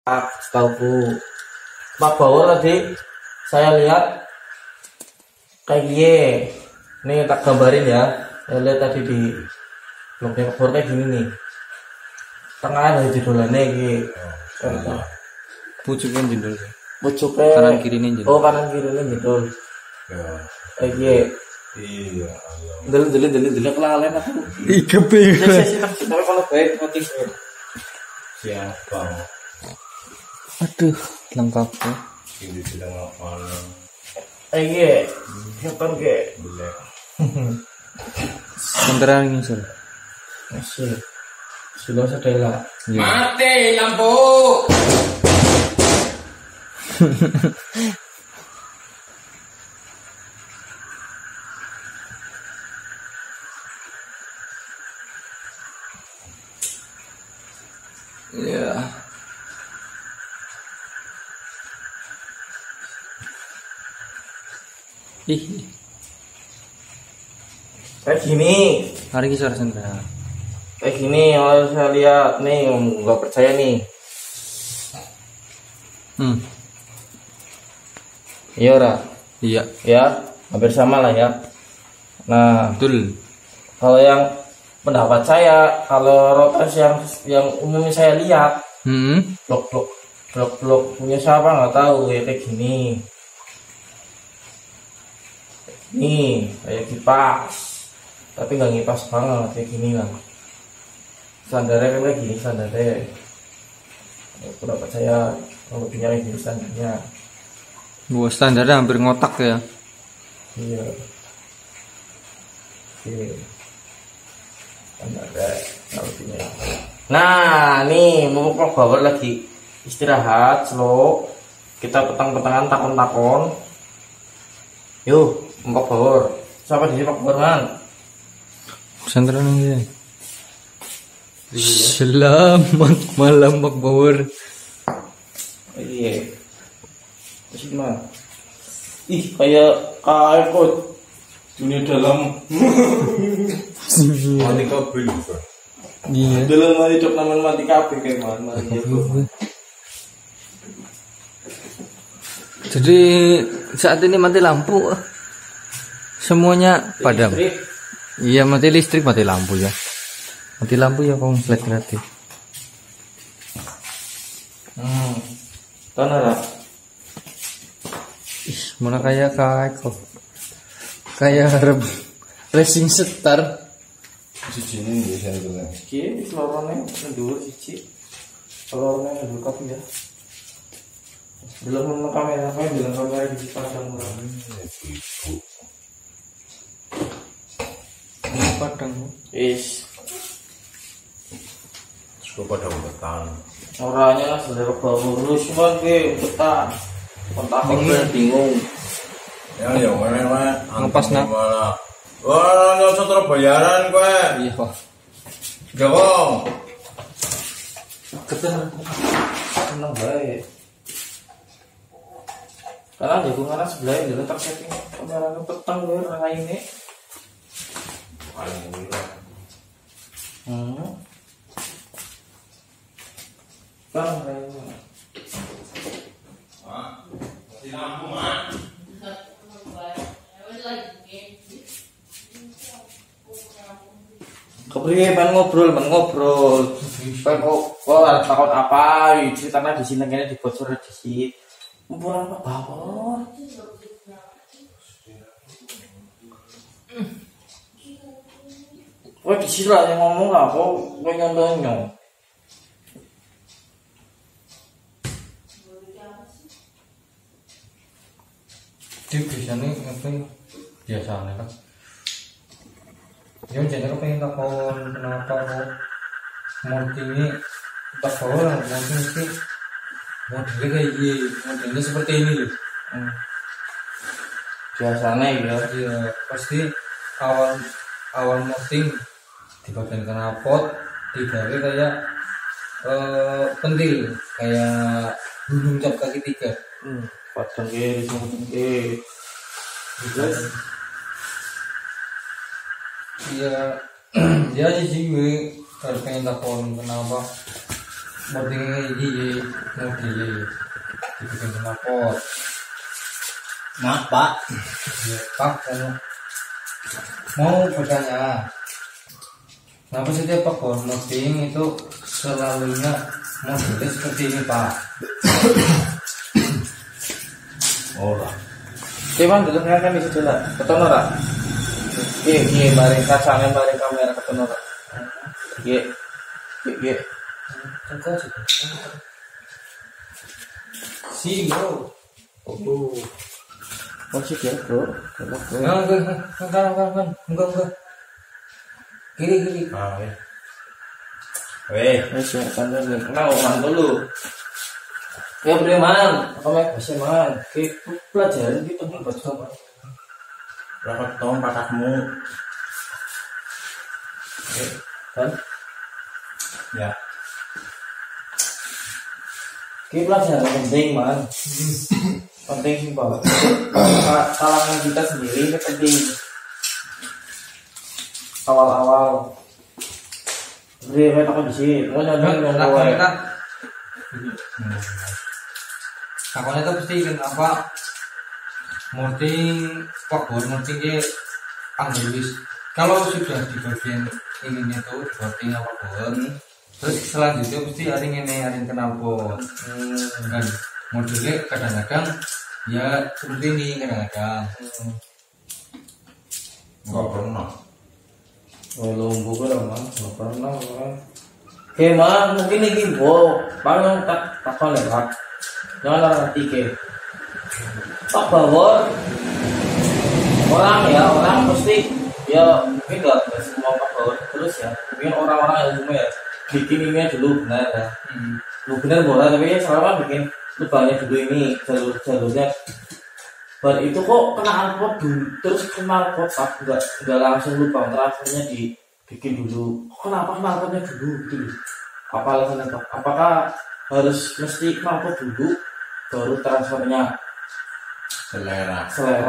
Setauku Pak Bawor tadi saya lihat kayak gini. Nih tak gambarin ya. Saya lihat tadi di blognya Pak Bawor kayak gini nih. Tengah ada judulnya gitu. Pucuknya jendol. Pucuknya Kanan kiri nih jendol. Oh kanan kiri nih judul. Ya. Kayak gini. Iya. Delok kelalen aku. Ikepe. Tapi kalau baik mati. Siapa? Aduh, lengkap ya. Ini bilang apa? Iya, nonton ke. Belek. Sebentar ngisor. Masih. Sudah sedela. Iya. Mati lampu. Ya. Ih, Kayak gini. hari ngisor sebentar. Kayak gini kalau saya lihat nih nggak percaya nih. Iya ora? Iya, Ya, hampir sama lah ya. Nah, betul. kalau yang pendapat saya, kalau rotas yang umumnya saya lihat, blok punya siapa nggak tahu ya kayak gini. Nih, kayak kipas. Tapi nggak ngipas banget kayak gini lah. Standarnya kan kayak gini standarnya. Pendapat saya kalau punya kayak gini standarnya. Gua standarnya hampir ngotak ya. Iya. Oke. Standarnya kalau punya. Nah, nih mau Pak Bawor lagi istirahat slow. Kita petang-petangan takon-takon. Yuk, Pak Bawor. Siapa di sini Pak Bawor, Man? Pesantren ini. Selamat malam Pak Bawor. Iya. Terus mah. Ih, kayak kok dunia dalam. Mati kabel. Iya. Dalam hidup namun mati kabeh kayak mana. Jadi saat ini mati lampu, semuanya padam. Iya, mati listrik, mati lampu ya. Mati lampu ya konslet gratis. Tanah. Ih, mana kayak kok. Kayak harap racing star. Cicinin biasa itu kan. Iki selorone ndur siji. Selorone ndur kabeh ya. Belum kamera, apa bilang kamera di pasang murah. Padang. Is Suka pada uletan. orangnya saudara baru lulus sebagai betah. Kontak bingung. Ya mana Ngepas nak. Wah, nggak usah bayaran gue. Iya kok. Gawang. Seneng baik. Karena jagungan sebelah itu tersetting kameranya petang gue ini. Bang, kepriye ban ngobrol. Kan kok takut apa? Ceritanya di sini kayaknya dibocor di sini. Kumpulan Pak Bawor. Kowe di sini lah yang ngomong lah, kok kowe nyondongnya. Dia biasanya ngapain? Biasanya kan. Dia jadi pengen takon kenapa kok ini Pak Bawor mungkin mesti modelnya kayak gini, modelnya seperti ini loh. Biasanya ya. Iya, pasti awal moting di bagian knalpot digawe kayak pentil, kayak gunung cap kaki 3. Padang kiri semua kiri. Terus iya, dia sih gue harus pengen takon kenapa Motingnya ini mau dibikin knalpot. Kenapa? Ya, Pak, saya mau bertanya, kenapa setiap Pak Bor moting itu selalunya modelnya seperti ini Pak? Oh lah. Cuman dulu kan di situ lah, ketemu lah. Iya, bareng kacangnya, bareng kamera ketemu lah. Iya. Si bro. Oh, masih ya bro. Enggak. Kiri. Ah, ya. Weh, Masih akan lagi. Kenal orang dulu. Ya beriman, apa yang bisa man? Kita pelajarin gitu nih buat kamu. berapa tahun patakmu? Kan? Ya. Kita pelajaran penting man. Penting sih pak. Kalangan kita sendiri ini penting. Awal-awal. Beri kita di sini. Mau nyanyi Takutnya tuh pasti kenapa mounting Pak Bor mounting ke Angelis. Kalau sudah di bagian ininya tuh di mounting Pak Bor, terus selanjutnya pasti ada knalpot. Dan modelnya kadang-kadang ya seperti ini kadang-kadang. Enggak pernah. Oh lumpuh kan man, nggak pernah man. Oke man, mungkin ini paling tak lewat. Jangan nanti ke Pak Bawor orang pasti ya mungkin nggak semua Pak Bawor terus ya mungkin orang-orang yang umumnya ya bikin ini dulu benar ya lu benar boleh tapi ya selama bikin lubangnya dulu ini jalurnya baru itu kok kena knalpot dulu terus knalpot nggak langsung lubang transfernya dibikin dulu kenapa knalpotnya dulu gitu apa alasannya Pak? Apakah harus mesti knalpot dulu baru transfernya Selera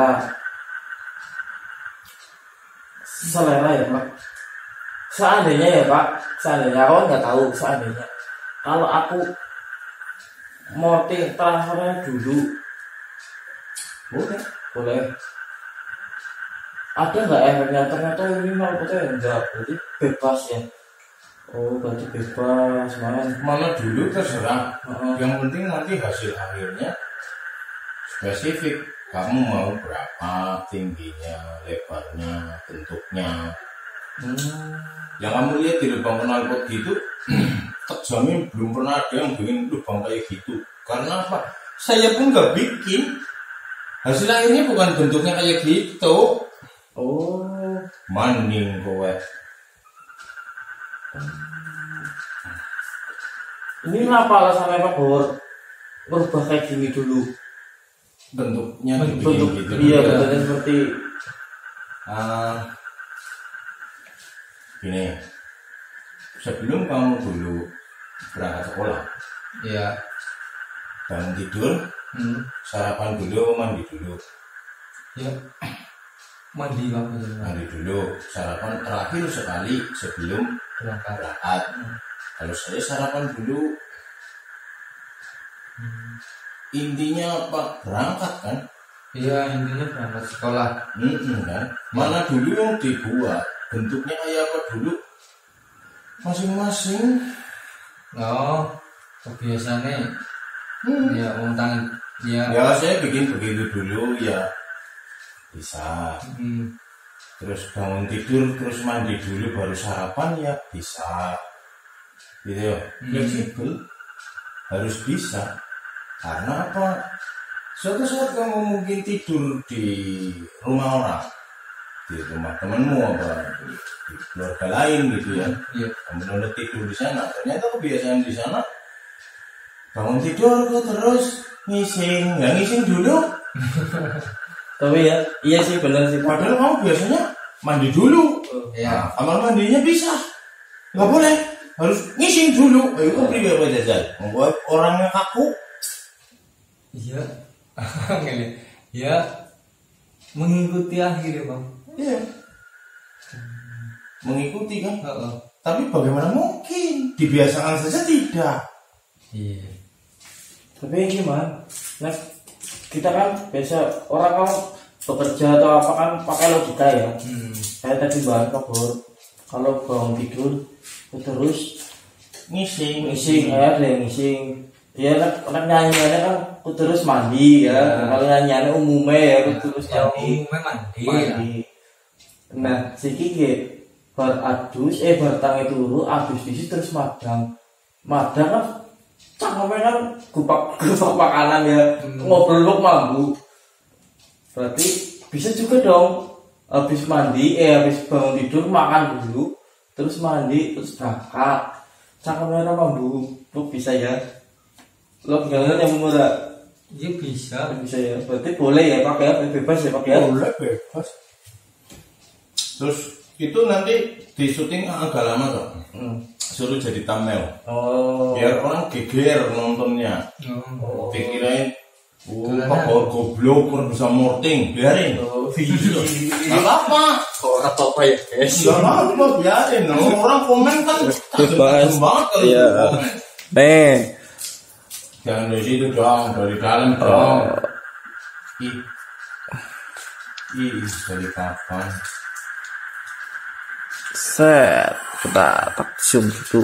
ya Pak. Seandainya ya Pak, aku nggak tahu seandainya kalau aku mau transfernya dulu boleh ada nggak efeknya ternyata ini knalpotnya enggak berarti bebas ya. Oh berarti bebas mana dulu terserah. Yang penting nanti hasil akhirnya spesifik. Kamu mau berapa tingginya, lebarnya, bentuknya. Yang kamu lihat di lubang knalpot gitu, terjamin belum pernah ada yang bikin lubang kayak gitu. Karena apa? Saya pun nggak bikin. Hasil akhirnya bukan bentuknya kayak gitu. Oh Maning kowe. ini kenapa alasannya Pak Bor berubah kayak gini dulu Bentuknya bentuk dibikin gitu. iya bentuknya seperti Gini, sebelum kamu dulu berangkat sekolah, Iya. bangun tidur, sarapan dulu, mandi dulu. Ya. Mandi Pak. Mandi dulu, sarapan terakhir sekali sebelum berangkat. Kalau saya sarapan dulu, intinya apa? Berangkat kan? Iya, intinya berangkat sekolah. Kan? Mana dulu yang dibuat, bentuknya kayak apa dulu? Masing-masing. Oh, kebiasaannya ya tangan ya. Ya saya bikin begitu dulu ya bisa. Terus bangun tidur, terus mandi dulu baru sarapan ya bisa. Gitu ya. Fleksibel. Harus bisa. Karena apa? Suatu saat kamu mungkin tidur di rumah orang, di rumah temanmu apa di keluarga lain gitu ya. Iya. Kamu udah tidur di sana, ternyata kebiasaan di sana bangun tidur kok terus ngising, nggak ngising dulu. tapi ya iya sih benar sih Pak. Padahal kamu biasanya mandi dulu. Ya. Nah, kamar mandinya bisa, nggak boleh, harus ngising dulu. Ayo kok beli apa jajan? Membuat orangnya kaku. Iya. Ya mengikuti akhirnya Bang. Iya. Mengikuti kan. Heeh. Tapi bagaimana mungkin? Dibiasakan saja tidak. Iya. Tapi gimana? Nah, kita kan biasa orang kalau bekerja atau apa kan pakai logika ya. Kayak tadi bahan kabur. Kalau bangun tidur terus ngising ya, ada yang ngising. Dia kan nyanyiannya kan terus mandi ya. Kalau nyanyiannya umumnya ya terus mandi. Mandi. Nah, siki bar adus bar tangi turu adus disi terus madang kan cangkemnya kan gupak makanan ya, ngobrol mambu. Berarti bisa juga dong habis mandi habis bangun tidur makan dulu terus mandi terus berangkat cangkemnya mambu. Lo bisa ya, lo gimana yang murah? Iya bisa Ya, berarti boleh ya pakai bebas ya pakai. Boleh bebas. Terus itu nanti di syuting agak lama tuh. Suruh jadi thumbnail. Biar orang geger nontonnya. Dikirain Pak Bor goblok kurang bisa morting, biarin. Gak apa-apa. Kok apa ya guys? Gak apa-apa, biarin. Orang komen kan Bebas. banget kalau Iya. komen. Nih. Jangan dari situ dong, dari dalam dong. Ih, dari kapan? Set, kita zoom gitu.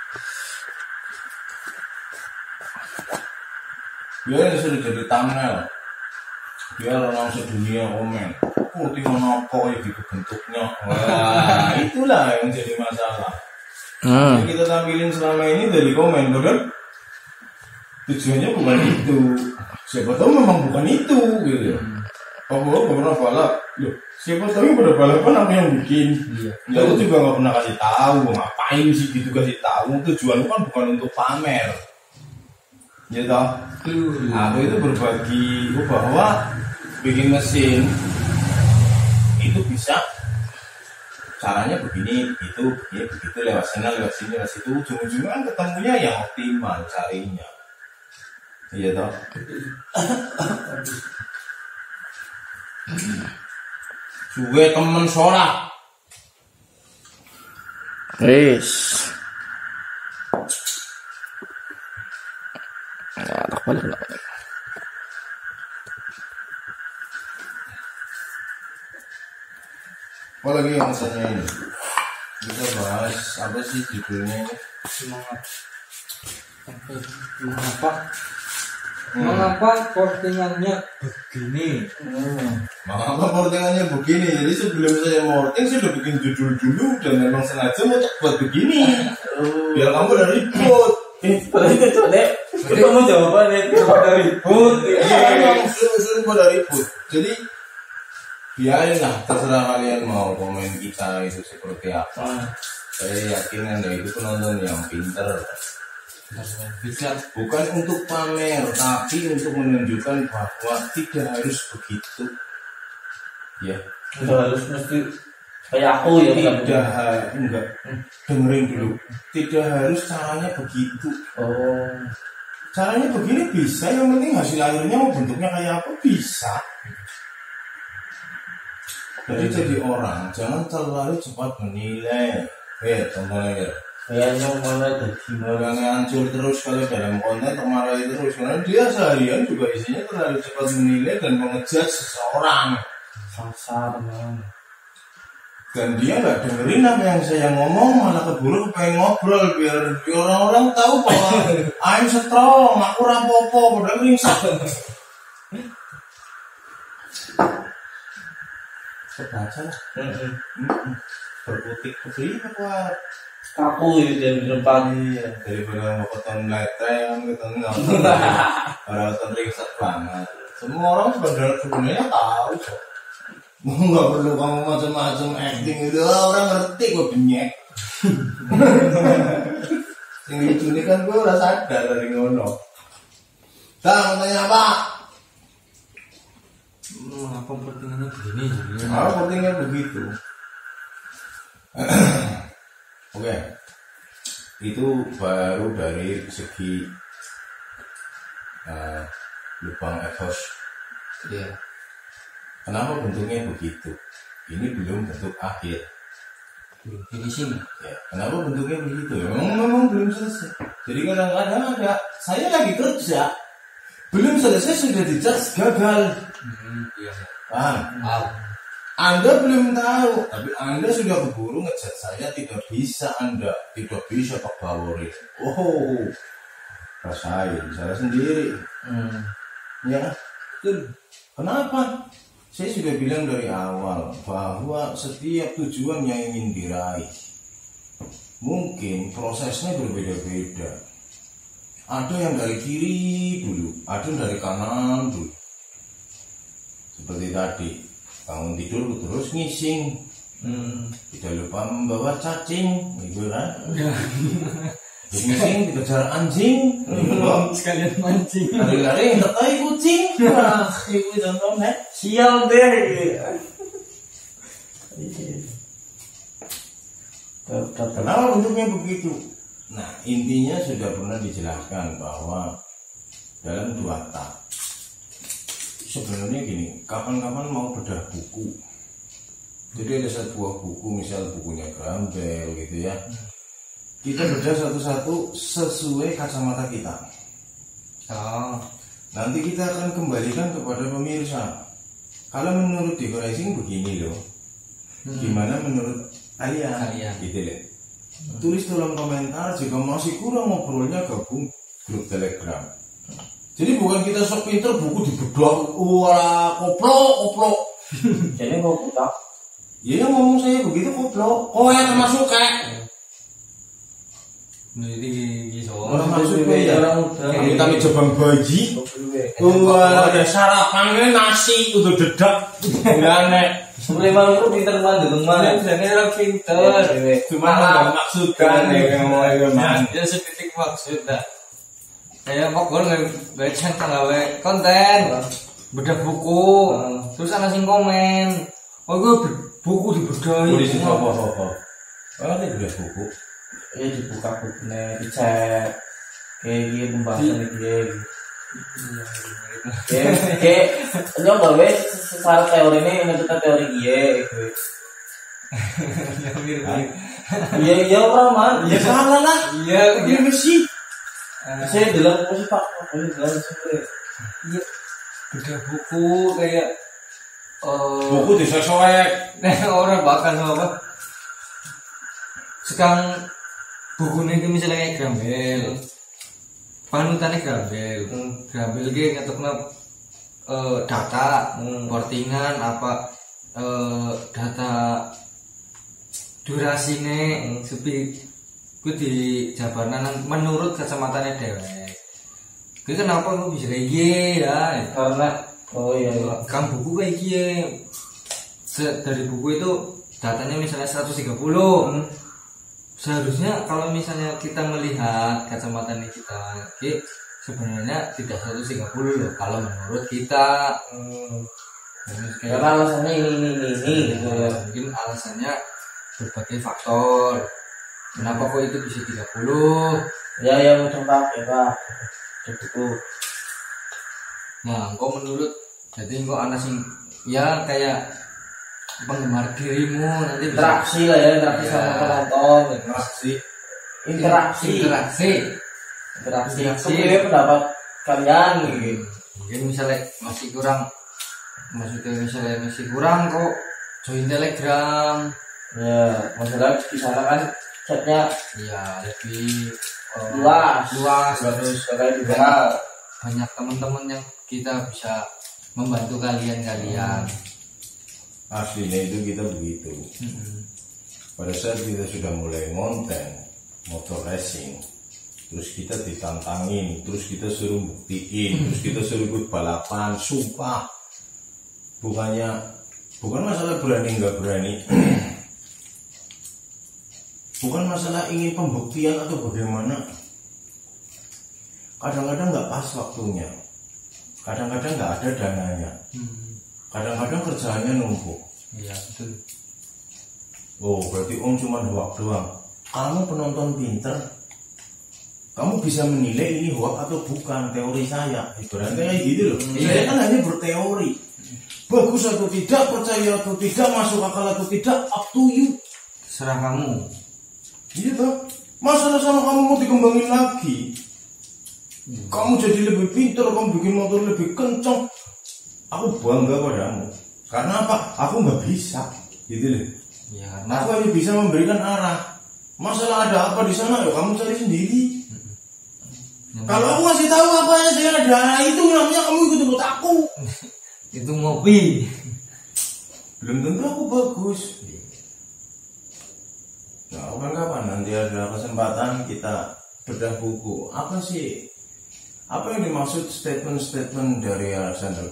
Biar sudah jadi thumbnail. Biar orang sedunia komen. Oh, tinggal nopo ya gitu bentuknya. Wah, itulah yang jadi masalah. Yang kita tampilin selama ini dari komen, kan? Tujuannya bukan itu. Siapa tahu memang bukan itu, gitu. Aku pernah balap. Loh, siapa tahu yang pada balapan aku yang bikin. Ya, aku juga nggak pernah kasih tahu. Ngapain sih gitu kasih tahu? Tujuan kan bukan untuk pamer. Ya toh. Aku itu berbagi bahwa bikin mesin itu bisa caranya begini, begitu lewat sana, lewat sini, lewat situ. Ujung-ujungnya kan ketemunya yang optimal carinya. Iya toh. Suwe temen sholat. Wis. Ya, tak balik lah. Apa lagi yang misalnya ini? Kita bahas apa sih judulnya ini? Mengapa postingannya begini? Mengapa portingannya begini? Jadi sebelum saya morting saya udah bikin judul dulu dan memang sengaja mau buat begini. Biar kamu udah ribut. Berarti itu deh. Kita mau jawabannya pada ribut. Iya, sering pada ribut. Jadi biarin lah, terserah kalian mau komen kita itu seperti apa. Saya yakin Anda itu penonton yang pinter. Bisa bukan untuk pamer, tapi untuk menunjukkan bahwa tidak harus begitu. Ya, Tidak harus mesti kayak aku ya. enggak. Dengerin dulu. Tidak harus caranya begitu. Caranya begini bisa, yang penting hasil akhirnya mau bentuknya kayak apa bisa. Jadi orang jangan terlalu cepat menilai. Contohnya ya. Kayaknya mana jadi Orang hancur terus kalau dalam konten termarahi terus karena dia seharian juga isinya terlalu cepat menilai dan mengejat seseorang. Sangsar man. Dan dia nggak dengerin apa yang saya ngomong, malah keburu pengen ngobrol biar orang-orang tahu bahwa I'm strong, aku rapopo, padahal ringsek. Kebaca lah. Berkutik kebeli apa? Kaku itu di depan. Daripada mau ketemu letreng, ketemu orang ringsek banget. Semua orang sebenarnya tahu kok. Nggak perlu kamu macam-macam acting itu, orang ngerti kok benyek. Yang lucu ini kan gue udah sadar dari ngono. Mau tanya apa? Mengapa postingannya begini? Pentingnya begitu. Oke. Itu baru dari segi lubang exhaust. Iya. Kenapa bentuknya begitu? Ini belum bentuk akhir. finishing. Ya, kenapa bentuknya begitu? Ya, memang belum selesai. Jadi kadang-kadang ada saya lagi kerja, belum selesai sudah dicas gagal. Iya. Paham? Anda belum tahu, tapi Anda sudah keburu ngecat saya, tidak bisa Anda, tidak bisa Pak Bawori. Oh, rasain, saya sendiri. Ya, betul. Kenapa? Saya sudah bilang dari awal bahwa setiap tujuan yang ingin diraih, mungkin prosesnya berbeda-beda. Ada yang dari kiri dulu, ada yang dari kanan dulu. Seperti tadi. Bangun tidur terus ngising, tidak lupa membawa cacing, gitu kan? Terus ngising dikejar anjing, Sekalian mancing. lari-lari tertai kucing, wah itu contohnya. Sial deh. Kenapa bentuknya begitu? Nah intinya sudah pernah dijelaskan bahwa dalam 2 tahap. Sebenarnya gini, kapan-kapan mau bedah buku, jadi ada satu buah buku, misal bukunya Grambel gitu ya, kita bedah satu-satu sesuai kacamata kita. Nanti kita akan kembalikan kepada pemirsa. Kalau menurut decoration begini loh, gimana menurut kalian? Gitu loh. Tulis kolom komentar, jika masih kurang ngobrolnya gabung grup Telegram. Jadi bukan kita sok pinter buku dibedah, wah koplok. Jadi mau buka. Ya yang ngomong saya begitu koplok. Oh ya termasuk kayak. Jadi gitu. Orang masuk ya. Kami jebang bayi. Wah, Wah ada sarapannya nasi udah dedak. Gane. memang itu pinter banget teman. Jadi orang pinter. Cuma nggak maksudkan ya ngomong. Ya sepitik maksud dah. Kayak pokoknya nggak centang gawe konten, bedah buku, terus ana sing komen, oh gue buku dibedahi. Polisi apa? Oh ini bedah buku. Ya dibuka bukunya, dicek, kayak gini pembahasan dia. Kayak nyoba wes secara teori ini menentukan teori dia gitu. Iya orang Ya salah lah. Iya, Dia mesti. saya bilang apa sih Pak? Ini bilang sebenarnya. Iya, bedah buku kayak Buku disesuai. orang bahkan apa? Sekarang bukunya itu misalnya kayak Grambel, panutannya Grambel, Grambel gitu ngetoknya data, portingan apa data durasinya sepi. Gue di jabanan menurut kacamatanya dewek. Gue kenapa gue bisa kayak gini ya? Karena oh iya. Kan buku kayak gini. Dari buku itu datanya misalnya 130. Seharusnya kalau misalnya kita melihat kacamatanya kita, sebenarnya tidak 130 loh. Kalau menurut kita, Karena alasannya ini gitu ya. mungkin alasannya berbagai faktor. Kenapa kok itu bisa 30? Ya yang contoh ya Pak. Itu. Nah, kok menurut jadi kok anak sing ya kayak penggemar dirimu nanti bisa Interaksi lah ya, interaksi sama penonton. Interaksi. Itu ya pendapat kalian gitu. Mungkin misalnya masih kurang, maksudnya misalnya masih kurang kok join Telegram. Ya, masalah di sana kan chatnya Iya, lebih luas, terus sekali juga. banyak teman-teman yang kita bisa membantu kalian. Aslinya itu kita begitu. Pada saat kita sudah mulai ngonten motor racing, terus kita ditantangin, terus kita suruh buktiin, terus kita suruh ikut balapan, sumpah. Bukan masalah berani nggak berani. Bukan masalah ingin pembuktian atau bagaimana. Kadang-kadang nggak pas waktunya. Kadang-kadang nggak ada dananya. Kadang-kadang kerjaannya numpuk. Iya, betul. Oh, berarti om cuma hoak doang. Kamu penonton pinter, kamu bisa menilai ini hoak atau bukan, teori saya. Ibaratnya kayak gitu loh. Saya kan hanya berteori. Bagus atau tidak, percaya atau tidak, masuk akal atau tidak, up to you. serah kamu. Iya toh, masalah sama kamu mau dikembangin lagi. Kamu jadi lebih pintar, kamu bikin motor lebih kencang. Aku bangga padamu. Karena apa? Aku nggak bisa, gitu loh. Ya Aku karena hanya bisa memberikan arah. Masalah ada apa di sana, ya kamu cari sendiri. Kalau aku ngasih tahu apa aja jangan ada arah itu, namanya kamu ikut aku. itu ngopi. Belum tentu aku bagus. Nah, kapan-kapan nanti ada kesempatan kita bedah buku. Apa sih? Apa yang dimaksud statement-statement dari Alexander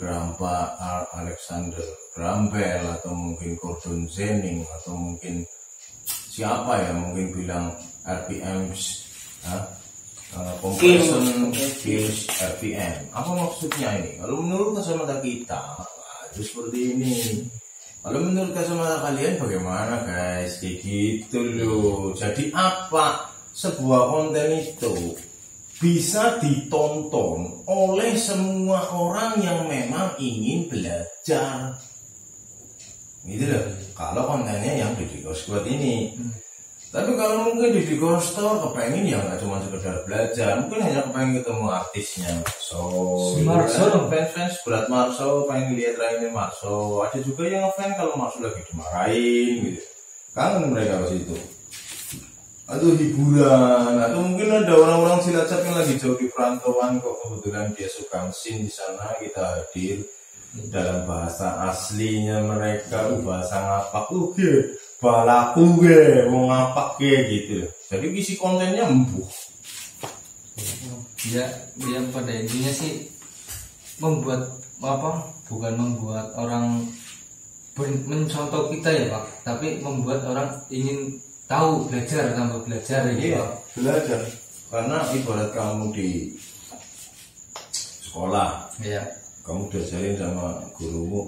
Graham Bell atau mungkin Gordon Zenning atau mungkin siapa ya, mungkin bilang RPMs, compression kills RPM. Apa maksudnya ini? Kalau menurut kacamata kita itu seperti ini. Kalau menurut kacamata kalian bagaimana guys? Kayak gitu loh. Jadi apa? Sebuah konten itu bisa ditonton oleh semua orang yang memang ingin belajar. Gitu loh. Kalau kontennya yang Didi Squad ini. Tapi kalau mungkin Didi Store kepengen ya nggak cuma sekedar belajar, mungkin hanya kepengen ketemu artisnya. Si Marso, fans berat Marso, pengen lihat lainnya Marso. Ada juga yang ngefans kalau Marso lagi dimarahin gitu. Kangen mereka ke situ. Atau hiburan, atau mungkin ada orang-orang Cilacap yang lagi jauh di perantauan kok kebetulan dia suka mesin di sana, kita hadir dalam bahasa aslinya mereka, bahasa ngapak balaku mau ngapak gitu. Jadi isi kontennya embuh. Dia pada intinya sih membuat apa? Bukan membuat orang mencontoh kita ya Pak, tapi membuat orang ingin tahu, belajar tambah belajar gitu. Iya, belajar. Karena ibarat kamu di sekolah, Iya. kamu diajarin sama gurumu,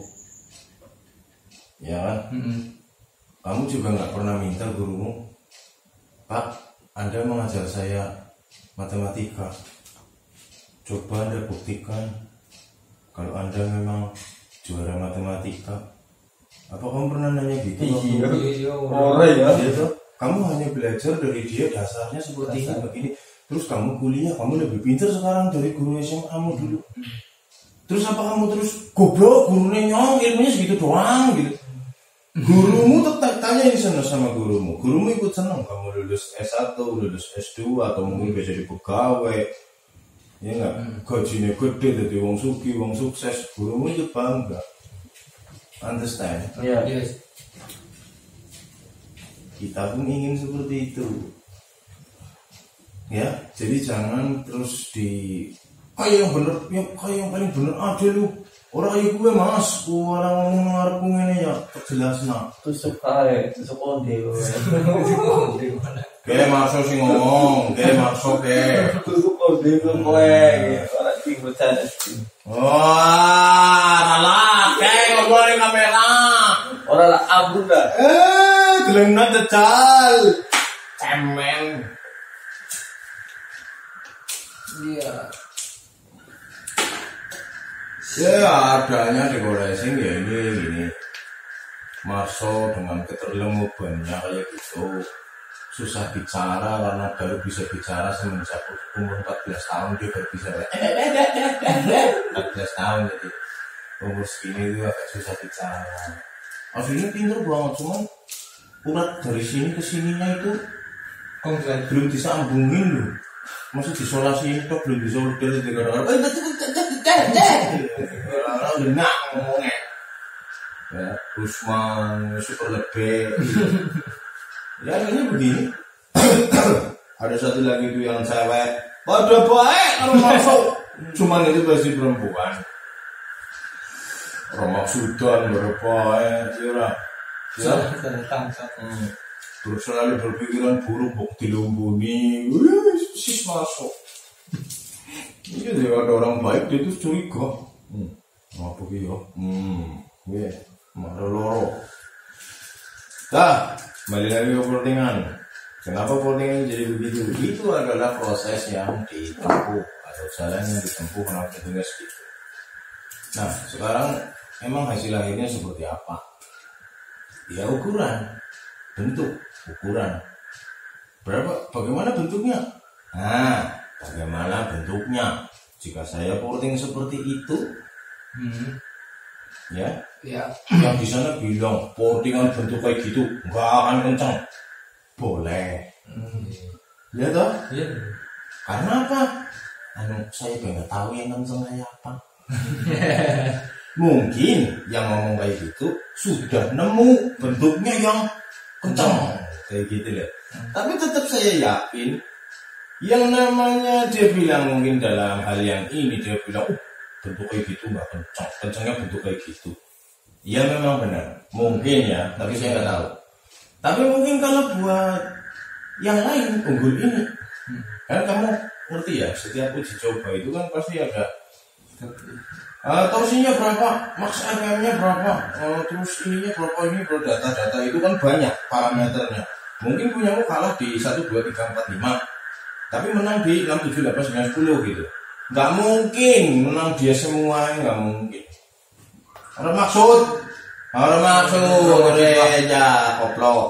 ya kan? Kamu juga nggak pernah minta gurumu, Pak, Anda mengajar saya matematika. Coba Anda buktikan kalau Anda memang juara matematika. Apa kamu pernah nanya gitu? Orang ya. Iya, kamu hanya belajar dari dia dasarnya seperti ini begini. Terus kamu kuliah, kamu lebih pintar sekarang dari guru SMA kamu dulu. Terus apa kamu terus goblok, gurunya nyong, ilmunya segitu doang gitu. Gurumu tetap tanya di sana sama gurumu. Gurumu ikut senang kamu lulus S1, lulus S2 atau mungkin bisa jadi pegawai. Ya enggak? Gajinya gede jadi wong suki, wong sukses. Gurumu itu bangga. Understand? Iya. Yes. Kita pun ingin seperti itu. Ya, jadi jangan terus kayak yang bener, ya kayak yang paling bener aja lu. Orang kayak gue mas, orang ngomong ngarepku ini ya jelas nak. Tusuk konde. Kayak masuk sih ngomong, kayak masuk kayak. Tusuk konde kowe. Ora sing bercanda. Wah, ralat, kayak ngomongin kamera. Ora lah ampun dah. Gelena decal. Cemen. Iya. Ya adanya di Goreng ya ini Marso dengan keterlembungannya kayak gitu susah bicara karena baru bisa bicara semenjak umur 14 tahun dia baru bisa 14 tahun jadi umur segini itu agak susah bicara. Aslinya pintar banget cuman urat dari sini ke sininya itu belum disambungin loh. Masih disolasi itu belum bisa udah enak ngomongnya ya Usman super lebih ya ini begini. Ada satu lagi tuh yang cewek pada baik kalau masuk cuman itu pasti perempuan Romak Sudan berapa ya terus selalu berpikiran buruk bukti lumbuni sis masuk. Iya ada orang baik dia tuh curiga. Apa gitu? Ya, marah loro. Dah, kembali lagi ke plottingan. Kenapa plottingan jadi begitu? Itu adalah proses yang ditempuh atau jalan yang ditempuh kenapa ditulis gitu. Nah, sekarang emang hasil akhirnya seperti apa? Ya ukuran, bentuk. ukuran. Bagaimana bentuknya? Nah, bagaimana bentuknya? Jika saya porting seperti itu, ya, yang di sana bilang portingan bentuk kayak gitu nggak akan kencang, boleh, ya toh? Iya. Karena apa? Saya pengen tahu yang kencang kayak apa. Mungkin yang ngomong kayak gitu sudah nemu bentuknya yang kencang kayak gitu loh. Tapi tetap saya yakin yang namanya dia bilang mungkin dalam hal yang ini dia bilang bentuk kayak gitu nggak kencang, kencangnya bentuk kayak gitu. Iya memang benar, mungkin ya, tapi saya nggak tahu. Tapi mungkin kalau buat yang lain unggul ini, kan kamu ngerti ya, setiap uji coba itu kan pasti ada torsinya berapa, max RPM-nya berapa, terus ininya berapa, ini data-data itu kan banyak parameternya. Mungkin punyamu kalah di 1, 2, 3, 4, 5, tapi menang di 6, 7, 8, 9, 10 gitu. Nggak mungkin menang dia semuanya, nggak mungkin. Orang maksud ya koplok.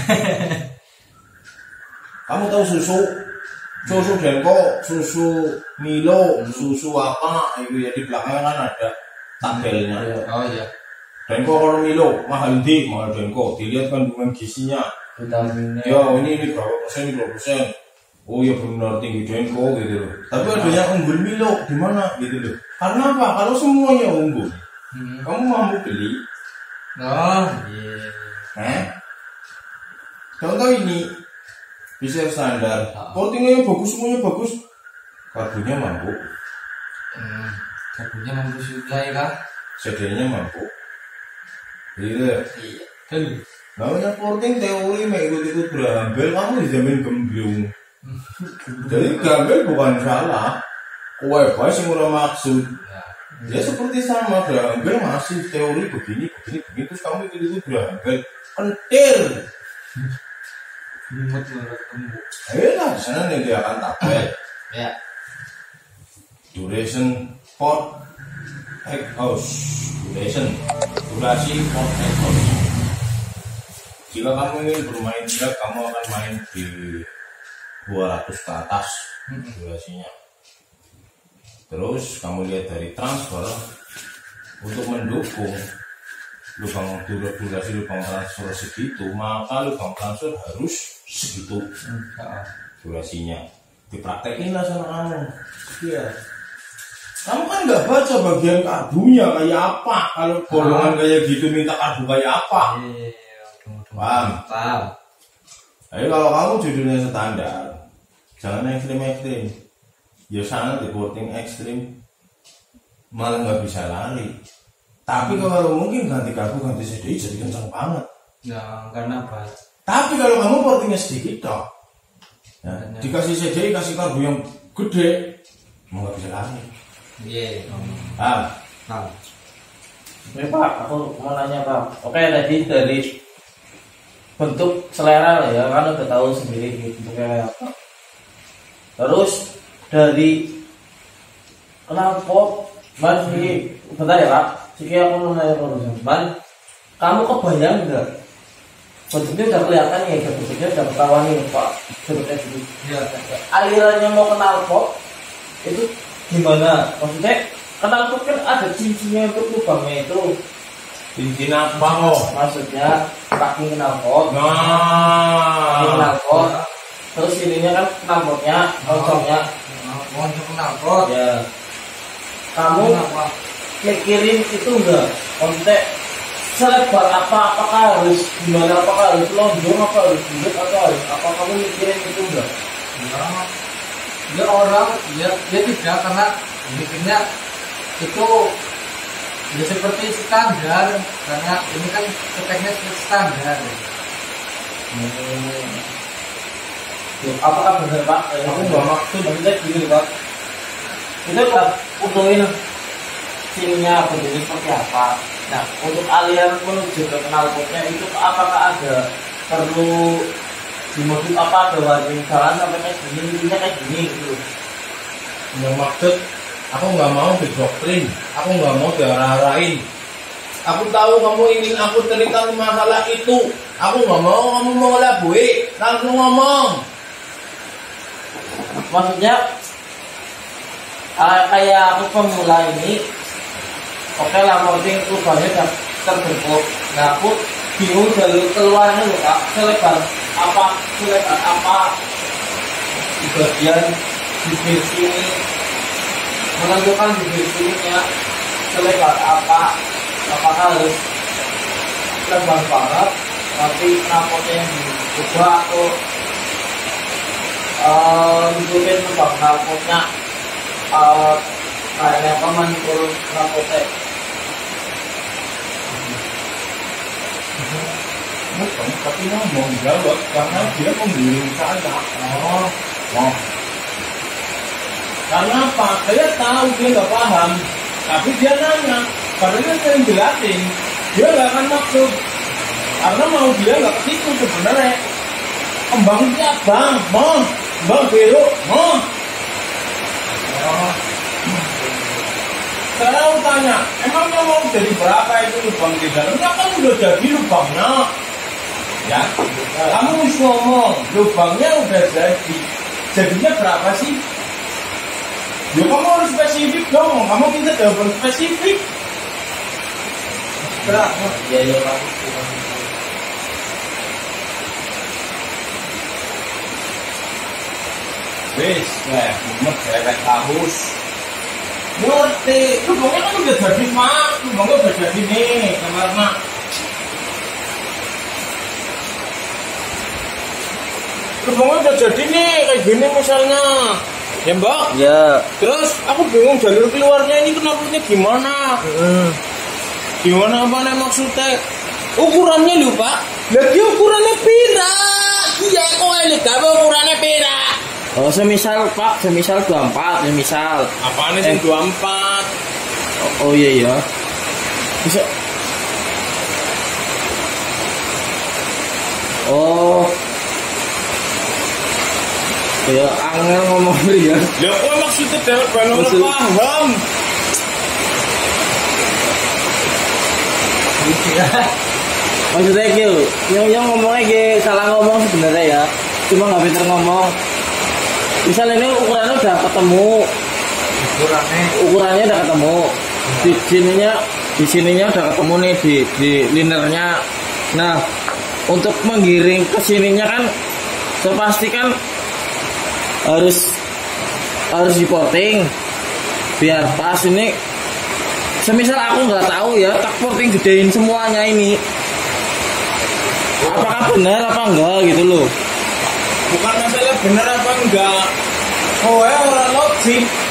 Kamu tahu susu Denko, susu Milo, susu apa itu ya, di belakang kan ada tabelnya. Oh iya. Denko kalau Milo mahal Denko, dilihat kandungan gizinya. Vitaminnya. Ya ini berapa persen, ini berapa persen. Oh ya benar tinggi Denko gitu loh. Tapi ada yang unggul Milo di mana gitu loh. Karena apa? Kalau semuanya unggul, kamu mau beli? Oh iya. Contoh ini bisa standar, portingnya bagus, semuanya bagus, karbonnya mampu, Karbonnya mampu suplai kah? CD-nya mampu. Iya. Kan Namanya porting teori ikut berambel, kamu dijamin gemblung. Jadi gambel bukan salah, kowe bae sing ora maksud. Ya seperti sama berambel masih teori begini, terus kamu ikut berambel, pentil. Limut menurut kamu. Ayolah, di sana nih dia akan tabel. Ya. Duration pot egg house. Durasi pot egg house. Jika kamu ingin bermain drag, kamu akan main di 200 ke atas durasinya. Terus kamu lihat dari transfer untuk mendukung durasi lubang transfer segitu, maka lubang transfer harus segitu durasinya. Dipraktekin lah sama kamu. Iya. Kamu kan nggak baca bagian karbunya kayak apa. Kalau golongan kayak gitu minta karbu kayak apa? Paham? Ayo kalau kamu judulnya standar, jangan ekstrim. Ya sana di porting ekstrim, malah nggak bisa lari. Tapi kalau mungkin ganti karbu, ganti CDI jadi kencang banget. Ya, karena apa? Tapi kalau kamu portingnya sedikit toh, ya, dikasih CDI, kasih karbu yang gede, mau nggak bisa lari. Iya. Nah, Ini Pak, aku mau nanya Pak. Oke, tadi dari bentuk selera lah ya, kan udah tahu sendiri bentuknya kayak apa. Terus dari knalpot, bentar ya Pak. Jadi aku mau nanya Pak, kamu kebayang nggak? Bentuknya udah kelihatan ya, bentuknya udah ketahuan nih Pak. Bentuknya gitu. Ya. Alirannya mau knalpot itu gimana? Maksudnya knalpot kan ada cincinnya untuk lubangnya itu. cincin apa kok? Maksudnya kaki knalpot. Kaki Nah, knalpot. Terus ininya kan knalpotnya, loncongnya. Untuk knalpot. Ya. Kamu mikirin itu enggak? Maksudnya selebar apa? Apakah harus gimana? Apakah harus lonjong? Apa harus bulat? Atau harus apa? Kamu mikirin itu enggak? Ya orang dia tidak, karena bikinnya itu ya seperti standar, karena ini kan speknya standar. Apakah benar Pak? Aku nggak maksud. Maksudnya gini Pak. Itu Pak utuhin SIM-nya bentuknya seperti apa. Nah untuk aliran menuju ke knalpotnya itu apakah ada perlu dimodif apa, ada warning jalan sampai kayak gini, intinya kayak gini gitu. yang maksud aku nggak mau didoktrin, aku nggak mau diarah-arahin. Aku tahu kamu ingin aku cerita masalah itu. Aku nggak mau kamu mengelabui. Langsung ngomong. Maksudnya kayak aku pemula ini, oke lah, penting lubangnya udah terbentuk. Nah aku bingung jalur keluarnya loh kak, selebar apa di bagian bibir sini, menentukan bibir sininya selebar apa, apakah harus lebar banget nanti knalpotnya yang diubah atau nutupin lubang knalpotnya kayaknya apa manipul knalpotnya. Bukan, tapi ngomong jawab karena dia membimbing saya. Oh. Karena apa? Saya tahu dia nggak paham, tapi dia nanya. Karena dia sering jelasin, dia nggak akan maksud. Karena mau dia nggak ke situ sebenarnya. Kembang dia bang, bang biru, Sekarang tanya, emangnya mau jadi berapa itu lubang di dalamnya? Kan udah jadi lubangnya. Ya, kamu harus ngomong, lubangnya udah jadi. Jadinya berapa sih? Ya kamu harus spesifik dong, kamu minta jawaban spesifik. Berapa? Ya Pak. Wis, mumet derek haus. Ngerti, lubangnya kan udah jadi mak, lubangnya udah jadi nih, kamar mak. Lubangnya udah jadi nih, kayak gini misalnya. Ya mbak? Ya. Terus aku bingung jalur keluarnya ini knalpotnya gimana? Gimana apa nih maksudnya? Ukurannya lho pak? Lagi ukurannya pira? Iya kok ini gak ukurannya pira? Oh semisal Pak, semisal 24, semisal. Apaan sih 24? Oh iya. Bisa. Oh. Ya angel ngomong ya. Ya kok maksudnya dapat balong paham? Maksudnya gitu, yang ngomongnya gitu, salah ngomong sebenarnya ya. Cuma nggak pinter ngomong. Misal ini ukurannya udah ketemu, ukurannya udah ketemu, di sininya udah ketemu nih di linernya. Nah, untuk menggiring ke sininya kan, pasti kan harus diporting biar pas ini. Semisal aku nggak tahu ya, tak porting gedein semuanya ini. Apakah benar apa enggak gitu loh? Bukan masalah benar apa enggak. Oh ya orang logik.